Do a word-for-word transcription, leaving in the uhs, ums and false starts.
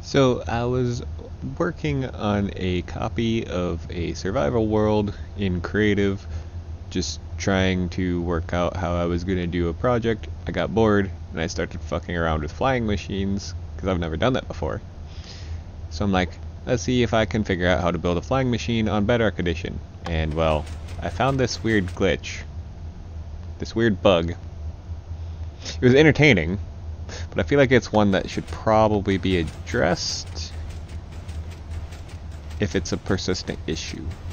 So I was working on a copy of a survival world in creative, just trying to work out how I was going to do a project. I got bored and I started fucking around with flying machines because I've never done that before. So I'm like, let's see if I can figure out how to build a flying machine on Bedrock Edition. And well, I found this weird glitch. This weird bug. It was entertaining, but I feel like it's one that should probably be addressed if it's a persistent issue.